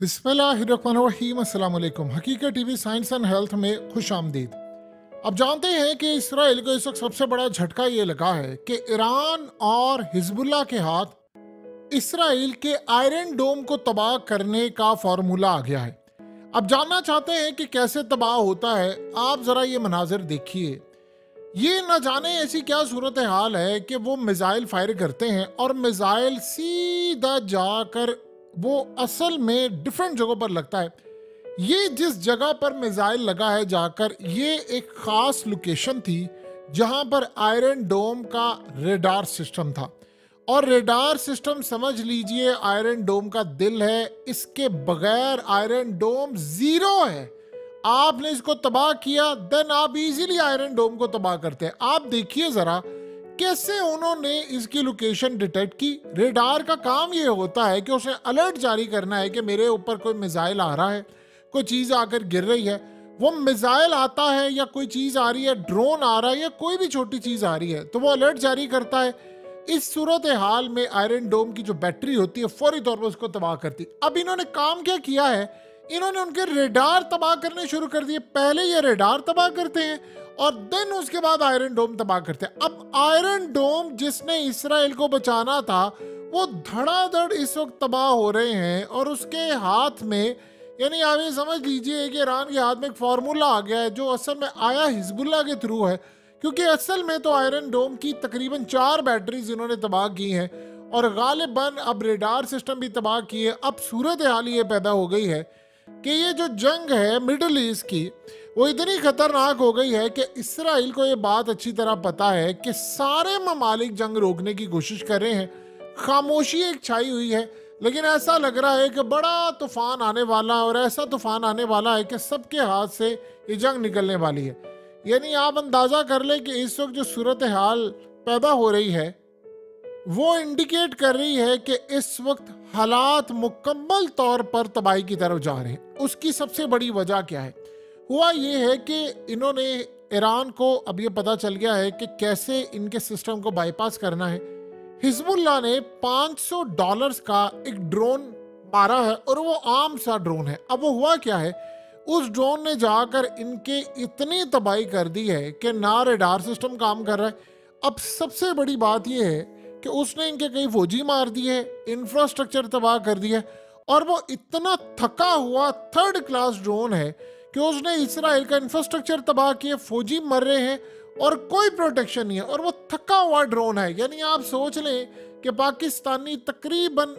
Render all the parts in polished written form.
बिस्मिल्लाहिर्रहमानिर्रहीम। अस्सलाम वालेकुम। हकीकत टीवी साइंस एंड हेल्थ में खुश आमदीद। अब जानते हैं कि इसराइल को इस वक्त सबसे बड़ा झटका ये लगा है कि ईरान और हिजबुल्लाह के हाथ इसराइल के आयरन डोम को तबाह करने का फॉर्मूला आ गया है। अब जानना चाहते हैं कि कैसे तबाह होता है। आप जरा ये मनाजिर देखिए। ये न जाने ऐसी क्या सूरत हाल है कि वो मिसाइल फायर करते हैं और मिसाइल सीधा जाकर वो असल में डिफरेंट जगहों पर लगता है। ये जिस जगह पर मिसाइल लगा है जाकर, ये एक खास लोकेशन थी जहां पर आयरन डोम का रेडार सिस्टम था। और रेडार सिस्टम समझ लीजिए आयरन डोम का दिल है। इसके बगैर आयरन डोम जीरो है। आपने इसको तबाह किया, देन आप इजीली आयरन डोम को तबाह करते हैं। आप देखिए जरा कैसे उन्होंने इसकी लोकेशन डिटेक्ट की। रेडार का काम ये होता है कि उसे अलर्ट जारी करना है कि मेरे ऊपर कोई मिसाइल आ रहा है, कोई चीज़ आकर गिर रही है। वो मिसाइल आता है या कोई चीज़ आ रही है, ड्रोन आ रहा है या कोई भी छोटी चीज़ आ रही है, तो वो अलर्ट जारी करता है। इस सूरत हाल में आयरन डोम की जो बैटरी होती है फौरी तौर पर उसको तबाह करती। अब इन्होंने काम क्या किया है, इन्होंने उनके रेडार तबाह करने शुरू कर दिए। पहले ये रेडार तबाह करते हैं और देन उसके बाद आयरन डोम तबाह करते हैं। अब आयरन डोम जिसने इसराइल को बचाना था वो धड़ाधड़ इस वक्त तबाह हो रहे हैं और उसके हाथ में, यानी आप ये समझ लीजिए कि ईरान के हाथ में एक फार्मूला आ गया है जो असल में आया हिजबुल्लाह के थ्रू है। क्योंकि असल में तो आयरन डोम की तकरीबन 4 बैटरीज इन्होंने तबाह की हैं और गालिबन अब रेडार सिस्टम भी तबाह किए। अब सूरत हाल ये पैदा हो गई है कि ये जो जंग है मिडल ईस्ट की, वो इतनी खतरनाक हो गई है कि इसराइल को ये बात अच्छी तरह पता है कि सारे ममालिक जंग रोकने की कोशिश कर रहे हैं। खामोशी एक छाई हुई है, लेकिन ऐसा लग रहा है कि बड़ा तूफान आने वाला है और ऐसा तूफान आने वाला है कि सबके हाथ से ये जंग निकलने वाली है। यानी आप अंदाज़ा कर लें कि इस वक्त जो सूरत हाल पैदा हो रही है वो इंडिकेट कर रही है कि इस वक्त हालात मुकम्मल तौर पर तबाही की तरफ जा रहे हैं। उसकी सबसे बड़ी वजह क्या है? हुआ ये है कि इन्होंने ईरान को अब ये पता चल गया है कि कैसे इनके सिस्टम को बाईपास करना है। हिजबुल्लाह ने $500 का एक ड्रोन मारा है और वो आम सा ड्रोन है। अब वो हुआ क्या है, उस ड्रोन ने जाकर इनके इतनी तबाही कर दी है कि ना रेडार सिस्टम काम कर रहा है। अब सबसे बड़ी बात यह है कि उसने इनके कई फौजी मार दिए, इंफ्रास्ट्रक्चर तबाह कर दिया और वो इतना थका हुआ 3rd क्लास ड्रोन है कि उसने इसराइल का इंफ्रास्ट्रक्चर तबाह किया, फौजी मर रहे हैं और कोई प्रोटेक्शन नहीं है और वो थका हुआ ड्रोन है। यानी आप सोच लें कि पाकिस्तानी तकरीबन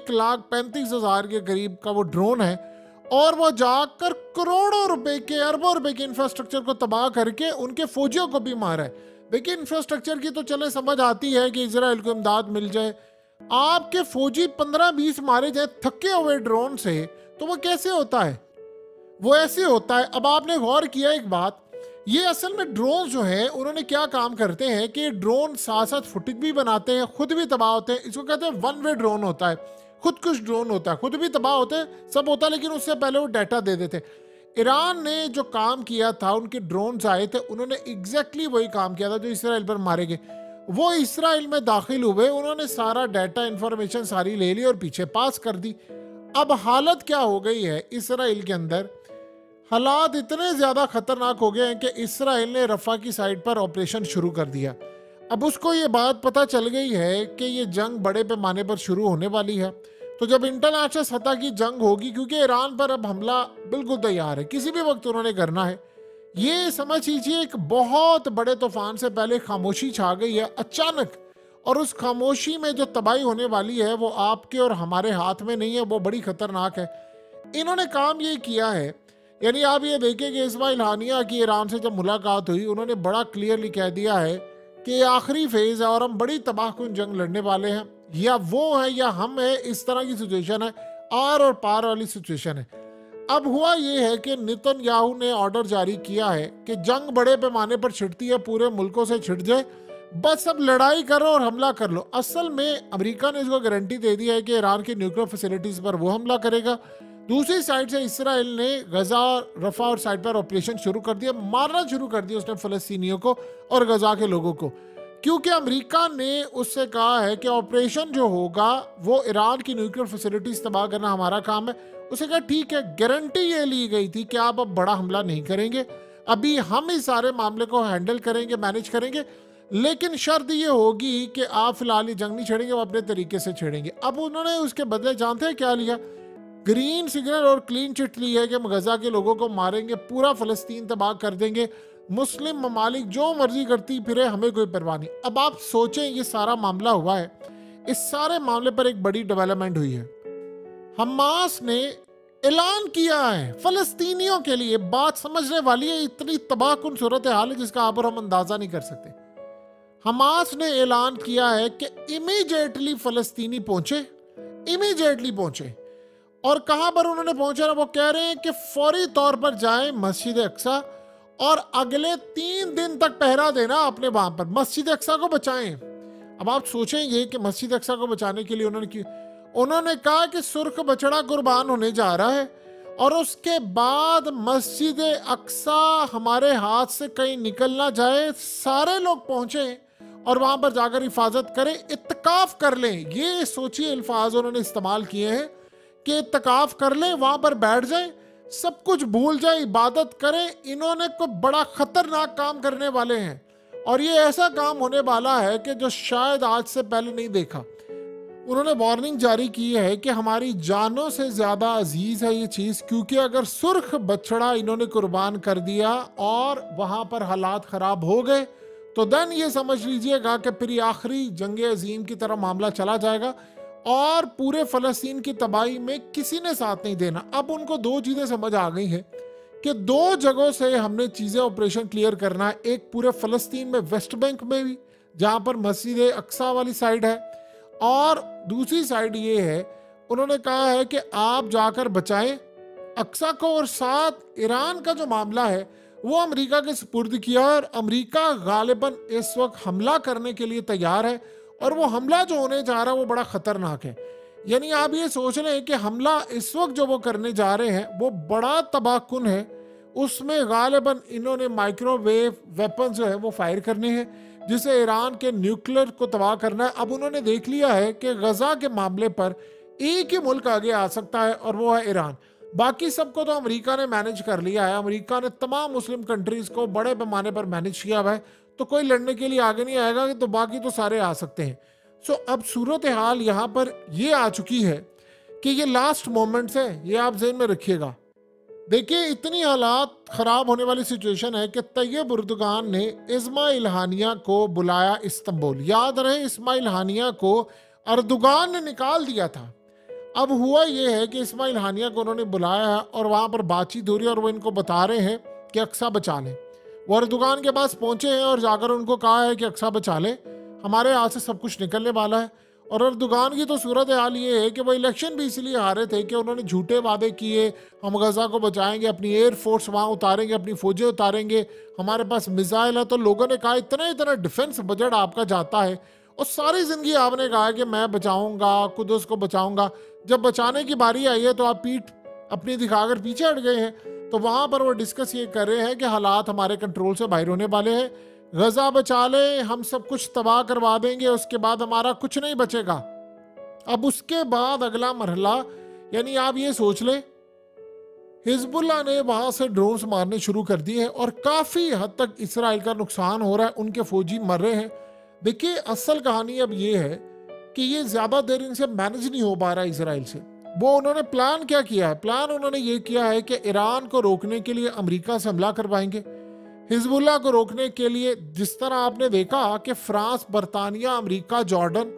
1,35,000 के करीब का वो ड्रोन है और वो जाकर करोड़ों रुपए के, अरबों रुपए के इंफ्रास्ट्रक्चर को तबाह करके उनके फौजियों को भी मारा है। देखिए इंफ्रास्ट्रक्चर की तो चले समझ आती है कि इजराइल को इमदाद मिल जाए, आपके फौजी 15-20 मारे जाए थके हुए ड्रोन से, तो वो कैसे होता है? वो ऐसे होता है। अब आपने गौर किया एक बात, ये असल में ड्रोन जो है उन्होंने क्या काम करते हैं कि ड्रोन साथ साथ फुटेज भी बनाते हैं, खुद भी तबाह होते हैं। इसको कहते हैं 1 वे ड्रोन होता है, खुदकुश ड्रोन होता है, खुद भी तबाह होते हैं, सब होता है, लेकिन उससे पहले वो डाटा दे देते हैं। ईरान ने जो काम किया था, उनके ड्रोन्स आए थे, उन्होंने एग्जैक्टली वही काम किया था जो इसराइल पर मारे गए। वो इसराइल में दाखिल हुए, उन्होंने सारा डाटा इंफॉर्मेशन सारी ले ली और पीछे पास कर दी। अब हालत क्या हो गई है इसराइल के अंदर, हालात इतने ज़्यादा खतरनाक हो गए हैं कि इसराइल ने रफ़ा की साइड पर ऑपरेशन शुरू कर दिया। अब उसको ये बात पता चल गई है कि ये जंग बड़े पैमाने पर शुरू होने वाली है। तो जब इंटरनेशनल सतह की जंग होगी, क्योंकि ईरान पर अब हमला बिल्कुल तैयार है, किसी भी वक्त उन्होंने करना है। ये समझ लीजिए एक बहुत बड़े तूफान से पहले खामोशी छा गई है अचानक, और उस खामोशी में जो तबाही होने वाली है वो आपके और हमारे हाथ में नहीं है, वो बड़ी खतरनाक है। इन्होंने काम ये किया है, यानी आप ये देखें कि इस्माइल हानिया की ईरान से जब मुलाकात हुई, उन्होंने बड़ा क्लियरली कह दिया है कि ये आखिरी फेज है और हम बड़ी तबाहकुन जंग लड़ने वाले हैं, या वो है या हम है, इस तरह की सिचुएशन है, आर और पार वाली सिचुएशन है। अब हुआ ये है कि नेतन्याहू ने ऑर्डर जारी किया है कि जंग बड़े पैमाने पर छिड़ती है, पूरे मुल्कों से छिड़ जाए, बस अब लड़ाई करो और हमला कर लो। असल में अमेरिका ने इसको गारंटी दे दी है कि ईरान की न्यूक्लियर फैसिलिटीज पर वो हमला करेगा। दूसरी साइड से इसराइल ने गजा, रफा और साइड पर ऑपरेशन शुरू कर दिया, मारना शुरू कर दिया उसने फ़लस्तीनियों को और गजा के लोगों को, क्योंकि अमेरिका ने उससे कहा है कि ऑपरेशन जो होगा वो ईरान की न्यूक्लियर फैसिलिटीज तबाह करना हमारा काम है, उसे कहा ठीक है, गारंटी ये ली गई थी कि आप अब बड़ा हमला नहीं करेंगे, अभी हम इस सारे मामले को हैंडल करेंगे, मैनेज करेंगे, लेकिन शर्त ये होगी कि आप फिलहाल ये जंग नहीं छेड़ेंगे, वो अपने तरीके से छेड़ेंगे। अब उन्होंने उसके बदले जानते हैं क्या लिया? ग्रीन सिग्नल और क्लीन चिट ली है कि गजा के लोगों को मारेंगे, पूरा फलस्तीन तबाह कर देंगे, मुस्लिम ममालिक जो मर्जी करती फिरे, हमें कोई परवाह नहीं। अब आप सोचें, ये सारा मामला हुआ है, इस सारे मामले पर एक बड़ी डेवलपमेंट हुई है। हमास ने ऐलान किया है फलस्तीनियों के लिए, बात समझने वाली है, इतनी तबाहकुन सूरत हाल है जिसका आप और हम अंदाजा नहीं कर सकते। हमास ने ऐलान किया है कि इमीडिएटली फलस्तीनी पहुंचे, इमीडिएटली पहुंचे। और कहां पर उन्होंने पहुंचा? वो कह रहे हैं कि फौरी तौर पर जाएं मस्जिद अक्सा और अगले 3 दिन तक पहरा देना अपने वहां पर, मस्जिद अक्सा को बचाएं। अब आप सोचेंगे कि मस्जिद अक्सा को बचाने के लिए उन्होंने कहा कि सुर्ख बछड़ा कुर्बान होने जा रहा है और उसके बाद मस्जिद अक्सा हमारे हाथ से कहीं निकल ना जाए, सारे लोग पहुंचे और वहां पर जाकर हिफाजत करें, इत्तकाफ कर लें। ये सोचिए अल्फाज उन्होंने इस्तेमाल किए हैं कि इत्तकाफ कर लें, वहां पर बैठ जाएं, सब कुछ भूल जाए, इबादत करें। इन्होंने कोई बड़ा खतरनाक काम करने वाले हैं और ये ऐसा काम होने वाला है कि जो शायद आज से पहले नहीं देखा। उन्होंने वार्निंग जारी की है कि हमारी जानों से ज्यादा अजीज है ये चीज, क्योंकि अगर सुर्ख बछड़ा इन्होंने कुर्बान कर दिया और वहां पर हालात खराब हो गए तो देन ये समझ लीजिएगा कि फिर आखिरी जंग अजीम की तरह मामला चला जाएगा और पूरे फलस्तीन की तबाही में किसी ने साथ नहीं देना। अब उनको 2 चीजें समझ आ गई हैं कि 2 जगहों से हमने चीजें ऑपरेशन क्लियर करना है, एक पूरे फलस्तीन में वेस्ट बैंक में भी जहां पर मस्जिद अक्सा वाली साइड है, और दूसरी साइड ये है, उन्होंने कहा है कि आप जाकर बचाएं अक्सा को, और साथ ईरान का जो मामला है वो अमेरिका के सुपुर्द किया और अमेरिका गालिबन इस वक्त हमला करने के लिए तैयार है और वो हमला जो होने जा रहा है वो बड़ा खतरनाक है। यानी आप ये सोच रहे हैं कि हमला इस वक्त जो वो करने जा रहे हैं वो बड़ा तबाहकुन है, उसमें गालिबन इन्होंने माइक्रोवेव वेपन जो है वो फायर करने हैं जिसे ईरान के न्यूक्लियर को तबाह करना है। अब उन्होंने देख लिया है कि गजा के मामले पर एक ही मुल्क आगे आ सकता है और वो है ईरान, बाकी सबको तो अमेरिका ने मैनेज कर लिया है। अमेरिका ने तमाम मुस्लिम कंट्रीज को बड़े पैमाने पर मैनेज किया हुआ है, तो कोई लड़ने के लिए आगे नहीं आएगा, तो बाकी तो सारे आ सकते हैं। सो अब सूरत हाल यहाँ पर ये आ चुकी है कि ये लास्ट मोमेंट्स है, ये आप ज़हन में रखिएगा। देखिए इतनी हालात खराब होने वाली सिचुएशन है कि तैयब उर्दुगान ने इस्माइल हानिया को बुलाया इस्तांबुल। याद रहे इस्माइल हानिया को अर्दुगान ने निकाल दिया था। अब हुआ ये है कि इस्माइल हानिया को उन्होंने बुलाया है और वहाँ पर बातचीत हो रही है और वो इनको बता रहे हैं कि अक्सा बचा लें। वो अर्दुगान के पास पहुँचे हैं और जाकर उनको कहा है कि अक्सा बचा लें, हमारे हाथ से सब कुछ निकलने वाला है। और अर्दुगान की तो सूरत हाल ये है कि वो इलेक्शन भी इसलिए हारे थे कि उन्होंने झूठे वादे किए, हम गजा को बचाएंगे, अपनी एयरफोर्स वहाँ उतारेंगे, अपनी फौजें उतारेंगे, हमारे पास मिसाइल है। तो लोगों ने कहा इतना डिफेंस बजट आपका जाता है और सारी जिंदगी आपने कहा कि मैं बचाऊंगा, कुदस को बचाऊंगा। जब बचाने की बारी आई है तो आप पीठ अपनी दिखाकर पीछे हट गए हैं। तो वहाँ पर वो डिस्कस ये कर रहे हैं कि हालात हमारे कंट्रोल से बाहर होने वाले हैं, गजा बचा ले, हम सब कुछ तबाह करवा देंगे, उसके बाद हमारा कुछ नहीं बचेगा। अब उसके बाद अगला मरहला, यानी आप ये सोच ले, हिजबुल्लाह ने वहां से ड्रोन्स मारने शुरू कर दिए हैं और काफी हद तक इसराइल का नुकसान हो रहा है, उनके फौजी मर रहे हैं। देखिए असल कहानी अब ये है कि ये ज्यादा देर इनसे मैनेज नहीं हो पा रहा है इसराइल से। वो उन्होंने प्लान क्या किया है? प्लान उन्होंने ये किया है कि ईरान को रोकने के लिए अमेरिका से हमला करवाएंगे, हिजबुल्लाह को रोकने के लिए जिस तरह आपने देखा कि फ्रांस, बरतानिया, अमेरिका, जॉर्डन,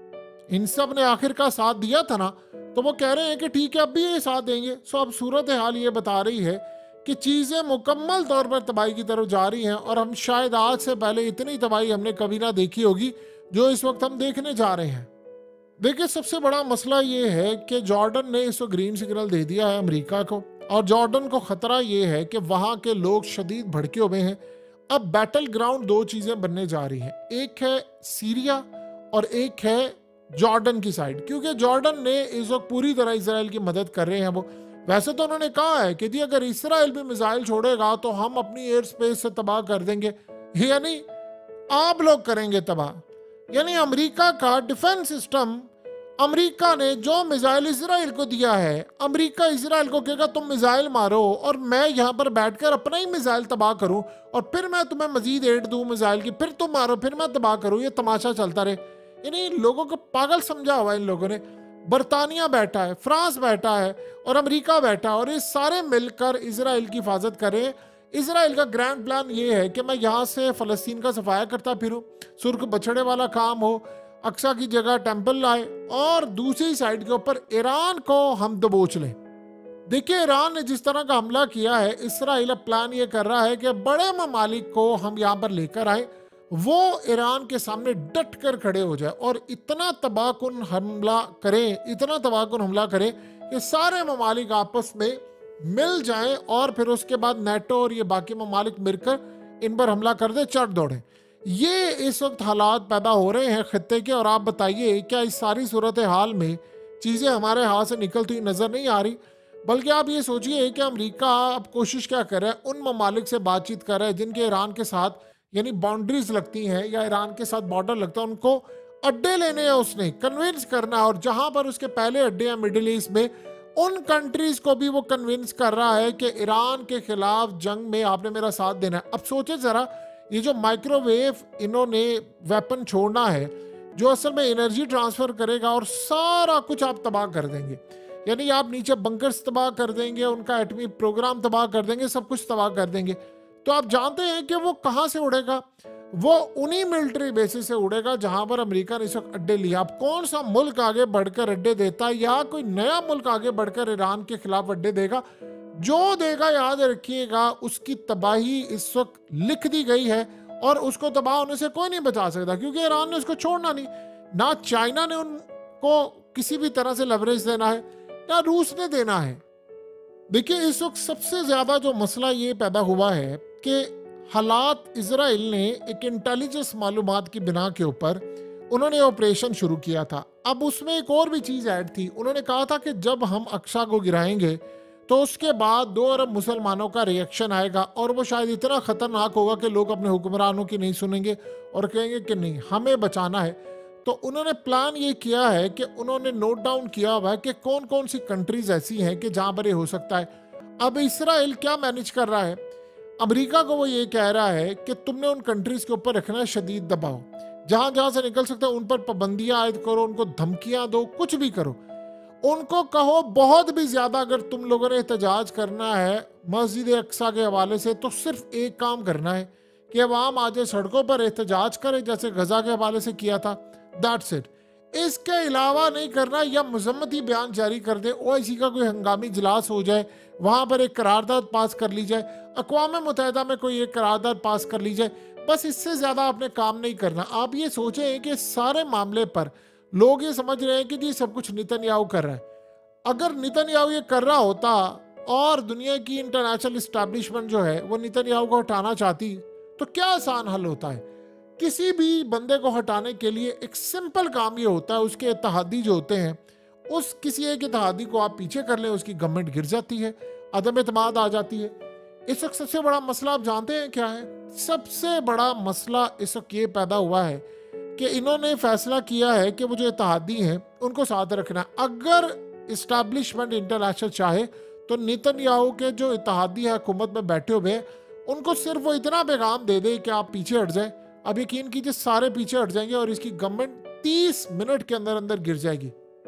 इन सब ने आखिर का साथ दिया था ना, तो वो कह रहे हैं कि ठीक है अब भी ये साथ देंगे। सो अब सूरत हाल ये बता रही है कि चीज़ें मुकम्मल तौर पर तबाही की तरफ जा रही हैं और हम शायद आज से पहले इतनी तबाही हमने कभी ना देखी होगी जो इस वक्त हम देखने जा रहे हैं। देखिए सबसे बड़ा मसला ये है कि जॉर्डन ने इस वक्त ग्रीन सिग्नल दे दिया है अमेरिका को, और जॉर्डन को खतरा ये है कि वहाँ के लोग शदीद भड़के हुए हैं। अब बैटल ग्राउंड 2 चीज़ें बनने जा रही हैं, एक है सीरिया और एक है जॉर्डन की साइड, क्योंकि जॉर्डन ने इस वक्त पूरी तरह इसराइल की मदद कर रहे हैं। वो वैसे तो उन्होंने कहा है कि जी अगर इसराइल भी मिसाइल छोड़ेगा तो हम अपनी एयर स्पेस से तबाह कर देंगे, यानी आप लोग करेंगे तबाह। यानी अमेरिका का डिफेंस सिस्टम अमेरिका ने जो मिसाइल इसराइल को दिया है, अमेरिका इसराइल को कहेगा तुम मिसाइल मारो और मैं यहाँ पर बैठकर अपना ही मिसाइल तबाह करूं और फिर मैं तुम्हें मजीद एड दूं मिसाइल की, फिर तुम मारो फिर मैं तबाह करूं, ये तमाशा चलता रहे। यानी लोगों को पागल समझा हुआ है इन लोगों ने। बरतानिया बैठा है, फ्रांस बैठा है और अमेरिका बैठा है और ये सारे मिलकर इसराइल की हिफाजत करें। इसराइल का ग्रैंड प्लान ये है कि मैं यहाँ से फ़लस्तीन का सफाया करता फिरूं, सुर्ख बछड़े वाला काम हो, अक्सा की जगह टेंपल लाए और दूसरी साइड के ऊपर ईरान को हम दबोच लें। देखिए ईरान ने जिस तरह का हमला किया है, इसराइल अब प्लान ये कर रहा है कि बड़े ममालिक को हम यहाँ पर लेकर आए, वो ईरान के सामने डट कर खड़े हो जाए और इतना तबाहकुन हमला करें, इतना तबाहकुन हमला करें कि सारे ममालिक आपस में मिल जाएं और फिर उसके बाद नेटो और ये बाकी ममालिक मिलकर इन पर हमला कर दे, चढ़ दौड़े। ये इस वक्त हालात पैदा हो रहे हैं खित्ते के। और आप बताइए क्या इस सारी सूरत हाल में चीज़ें हमारे हाथ से निकलती हुई नज़र नहीं आ रही? बल्कि आप ये सोचिए कि अमेरिका अब कोशिश क्या कर रहा है, उन ममालिक से बातचीत कर रहा है जिनके ईरान के साथ यानी बाउंड्रीज लगती हैं या ईरान के साथ बॉर्डर लगता है, उनको अड्डे लेने हैं, उसने कन्विंस करना है। और जहां पर उसके पहले अड्डे हैं मिडिल ईस्ट में, उन कंट्रीज को भी वो कन्विंस कर रहा है कि ईरान के खिलाफ जंग में आपने मेरा साथ देना है। अब सोचे जरा, ये जो माइक्रोवेव इन्होंने वेपन छोड़ना है जो असल में एनर्जी ट्रांसफर करेगा और सारा कुछ आप तबाह कर देंगे, यानी आप नीचे बंकर्स तबाह कर देंगे, उनका एटमी प्रोग्राम तबाह कर देंगे, सब कुछ तबाह कर देंगे। तो आप जानते हैं कि वो कहां से उड़ेगा? वो उन्हीं मिलिट्री बेसिस से उड़ेगा जहां पर अमेरिका ने इस वक्त अड्डे लिया। अब कौन सा मुल्क आगे बढ़कर अड्डे देता है या कोई नया मुल्क आगे बढ़कर ईरान के खिलाफ अड्डे देगा? जो देगा याद रखिएगा उसकी तबाही इस वक्त लिख दी गई है और उसको तबाह होने से कोई नहीं बचा सकता, क्योंकि ईरान ने उसको छोड़ना नहीं। ना चाइना ने उनको किसी भी तरह से लवरेज देना है, ना रूस ने देना है। देखिए इस वक्त सबसे ज्यादा जो मसला ये पैदा हुआ है कि हालात, इजराइल ने एक इंटेलिजेंस मालूमात की बिना के ऊपर उन्होंने ऑपरेशन शुरू किया था। अब उसमें एक और भी चीज ऐड थी। उन्होंने कहा था कि जब हम अक्सा को गिराएंगे तो उसके बाद 2 अरब मुसलमानों का रिएक्शन आएगा और वो शायद इतना खतरनाक होगा कि लोग अपने हुक्मरानों की नहीं सुनेंगे और कहेंगे कि नहीं हमें बचाना है। तो उन्होंने प्लान ये किया है कि उन्होंने नोट डाउन किया हुआ है कि कौन कौन सी कंट्रीज ऐसी हैं कि जहां पर ये हो सकता है। अब इसराइल क्या मैनेज कर रहा है? अमेरिका को वो ये कह रहा है कि तुमने उन कंट्रीज के ऊपर रखना है शदीद दबाव, जहां जहां से निकल सकता है उन पर पाबंदियां आयद करो, उनको धमकियां दो, कुछ भी करो। उनको कहो बहुत भी ज्यादा अगर तुम लोगों ने एहतजाज करना है मस्जिद अक्सा के हवाले से तो सिर्फ एक काम करना है कि अवाम आज सड़कों पर एहतजाज करे जैसे गजा के हवाले से किया था, दैट्स इट। इसके अलावा नहीं करना, या मजम्मती बयान जारी कर दे, ओआईसी का कोई हंगामी इजलास हो जाए, वहां पर एक करारदाद पास कर ली जाए, अक़वाम मुत्तहिदा में कोई एक करारदाद पास कर ली जाए, बस इससे ज्यादा आपने काम नहीं करना। आप ये सोचें कि सारे मामले पर लोग ये समझ रहे हैं कि जी सब कुछ नेतन्याहू कर रहा है। अगर नेतन्याहू ये कर रहा होता और दुनिया की इंटरनेशनल इस्टेब्लिशमेंट जो है वो नेतन्याहू को हटाना चाहती तो क्या आसान हल होता है। किसी भी बंदे को हटाने के लिए एक सिंपल काम ये होता है, उसके इत्तेहादी जो होते हैं उस किसी एक इत्तेहादी को आप पीछे कर लें, उसकी गवर्नमेंट गिर जाती है, अदम एतमाद आ जाती है। इस वक्त सबसे बड़ा मसला आप जानते हैं क्या है? सबसे बड़ा मसला इस वक्त ये पैदा हुआ है कि इन्होंने फैसला किया है कि वो जो इत्तेहादी हैं उनको साथ रखना है। अगर इस्टेब्लिशमेंट इंटरनेशनल चाहे तो नेतन्याहू के जो इत्तेहादी है हुकूमत में बैठे हुए हैं उनको सिर्फ वो इतना पैगाम दे दे कि आप पीछे हट जाए। अब यकीन कीजिए सारे पीछे हट जाएंगे और इसकी गवर्नमेंट 30 मिनट के अंदर अंदर गिर जाएगी।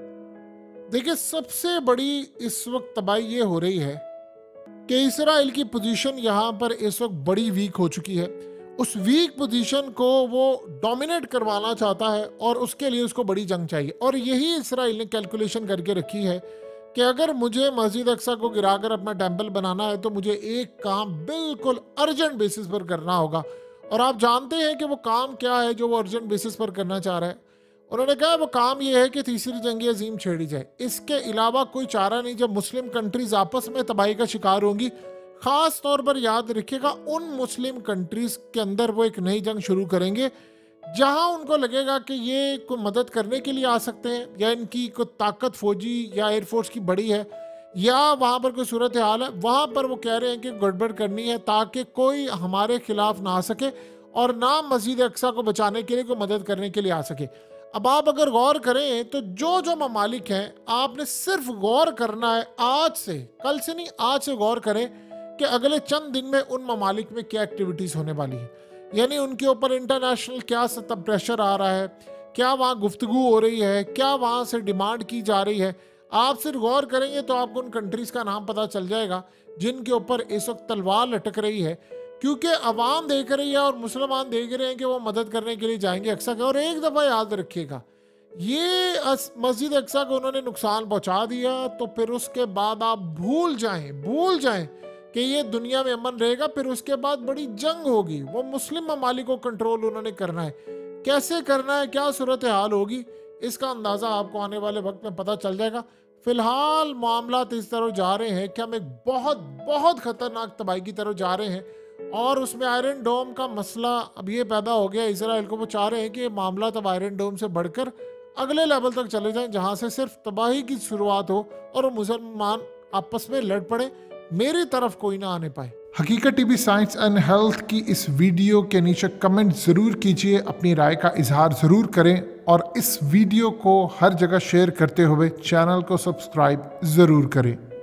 देखिए सबसे बड़ी इस वक्त तबाही ये हो रही है कि इसराइल की पोजीशन यहाँ पर इस वक्त बड़ी वीक हो चुकी है। उस वीक पोजीशन को वो डोमिनेट करवाना चाहता है और उसके लिए उसको बड़ी जंग चाहिए। और यही इसराइल ने कैलकुलेशन करके रखी है कि अगर मुझे मस्जिद अक्सा को गिराकर अपना टेंपल बनाना है तो मुझे एक काम बिल्कुल अर्जेंट बेसिस पर करना होगा। और आप जानते हैं कि वो काम क्या है जो वो अर्जेंट बेसिस पर करना चाह रहा है। उन्होंने कहा वो काम ये है कि तीसरी जंग अजीम छेड़ी जाए। इसके अलावा कोई चारा नहीं। जब मुस्लिम कंट्रीज आपस में तबाही का शिकार होंगी, खास तौर पर याद रखिएगा उन मुस्लिम कंट्रीज के अंदर वो एक नई जंग शुरू करेंगे जहां उनको लगेगा कि ये कोई मदद करने के लिए आ सकते हैं या इनकी कोई ताकत फौजी या एयरफोर्स की बड़ी है या वहां पर कोई सूरत हाल है, वहां पर वो कह रहे हैं कि गड़बड़ करनी है ताकि कोई हमारे खिलाफ ना आ सके और ना मस्जिद अक्सा को बचाने के लिए कोई मदद करने के लिए आ सके। अब आप अगर गौर करें तो जो जो ममालिक हैं, आपने सिर्फ गौर करना है आज से, कल से नहीं, आज से गौर करें कि अगले चंद दिन में उन ममालिक में क्या एक्टिविटीज़ होने वाली है। यानी उनके ऊपर इंटरनेशनल क्या सतह प्रेशर आ रहा है, क्या वहाँ गुफ्तगू हो रही है, क्या वहाँ से डिमांड की जा रही है। आप सिर्फ गौर करेंगे तो आपको उन कंट्रीज़ का नाम पता चल जाएगा जिनके ऊपर इस वक्त तलवार लटक रही है, क्योंकि अवाम देख रही है और मुसलमान देख रहे हैं कि वो मदद करने के लिए जाएंगे अक्सा के। और एक दफ़ा याद रखिएगा, ये मस्जिद अक्सा को उन्होंने नुकसान पहुंचा दिया तो फिर उसके बाद आप भूल जाएं कि ये दुनिया में अमन रहेगा। फिर उसके बाद बड़ी जंग होगी, वो मुस्लिम ममालिक को कंट्रोल उन्होंने करना है। कैसे करना है, क्या सूरत हाल होगी, इसका अंदाज़ा आपको आने वाले वक्त में पता चल जाएगा। फिलहाल मामला इस तरह जा रहे हैं कि हम एक बहुत बहुत ख़तरनाक तबाही की तरफ जा रहे हैं, और उसमें आयरन डोम का मसला अब ये पैदा हो गया। इसराइल को वो चाह रहे हैं कि ये मामला तब आयरन डोम से बढ़कर अगले लेवल तक चले जाएं, जहां से सिर्फ तबाही की शुरुआत हो और वो मुसलमान आपस में लड़ पड़े, मेरी तरफ कोई ना आने पाए। हकीकत टीवी साइंस एंड हेल्थ की इस वीडियो के नीचे कमेंट ज़रूर कीजिए, अपनी राय का इजहार ज़रूर करें, और इस वीडियो को हर जगह शेयर करते हुए चैनल को सब्सक्राइब ज़रूर करें।